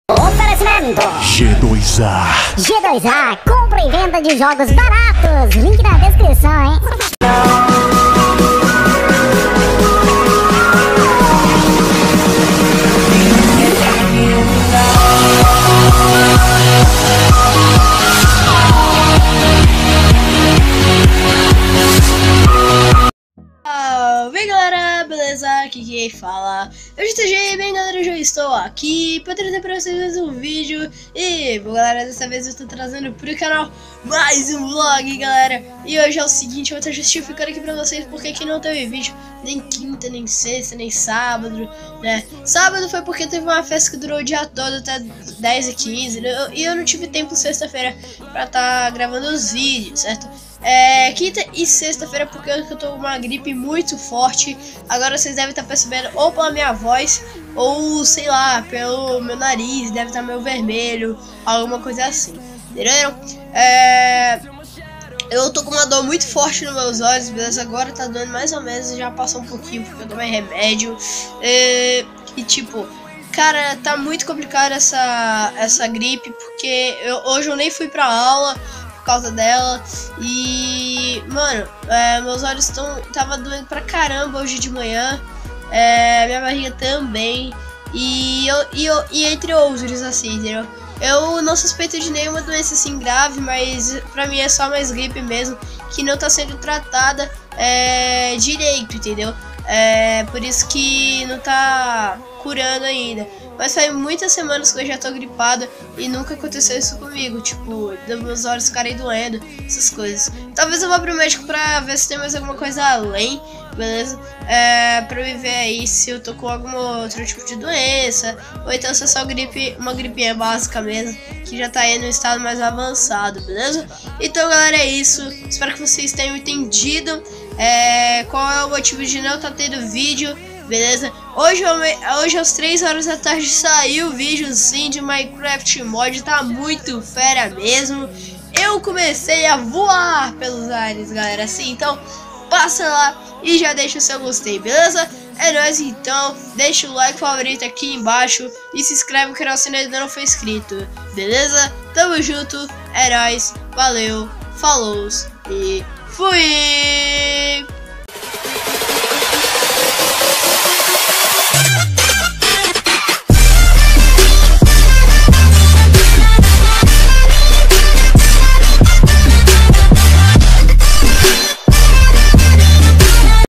Oferecimento G2A. G2A, compra e venda de jogos baratos. Link na descrição, hein? Vem galera, beleza? Aqui quem fala eu GTG, bem galera, eu já estou aqui para trazer para vocês um vídeo. E bom galera, dessa vez eu estou trazendo pro canal mais um vlog, galera. E hoje é o seguinte, eu vou estar justificando aqui pra vocês porque que não teve vídeo nem quinta, nem sexta, nem sábado, né? Sábado foi porque teve uma festa que durou o dia todo, até 10h15, né? E eu não tive tempo sexta-feira pra estar gravando os vídeos, certo? Quinta e sexta-feira porque eu tô com uma gripe muito forte. Agora vocês devem estar percebendo ou pela minha voz ou sei lá, pelo meu nariz, deve estar meio vermelho, alguma coisa assim, entenderam? Eu tô com uma dor muito forte nos meus olhos, beleza? Agora tá doendo mais ou menos, já passou um pouquinho porque eu tomei remédio. E tipo, cara, tá muito complicado essa gripe porque hoje eu nem fui pra aula por causa dela. E, mano, meus olhos tava doendo pra caramba hoje de manhã. Minha barriga também. E entre outros, assim, entendeu? Eu não suspeito de nenhuma doença assim grave, mas pra mim é só mais gripe mesmo, que não tá sendo tratada direito, entendeu? Por isso que não tá curando ainda. Mas faz muitas semanas que eu já tô gripado e nunca aconteceu isso comigo, tipo, dos meus olhos ficarem doendo, essas coisas. Talvez eu vá pro médico pra ver se tem mais alguma coisa além, beleza? Pra me ver aí se eu tô com algum outro tipo de doença, ou então se é só uma gripinha básica mesmo, que já tá aí no estado mais avançado, beleza? Então galera, é isso, espero que vocês tenham entendido qual é o motivo de não estar tendo vídeo, beleza? Hoje às 3 horas da tarde saiu o vídeo sim de Minecraft Mod, tá muito fera mesmo. Eu comecei a voar pelos ares, galera, assim, então passa lá e já deixa o seu gostei, beleza? É nóis então, deixa o like favorito aqui embaixo e se inscreve no canal se ainda não for inscrito, beleza? Tamo junto, é nóis, valeu, falou e fui!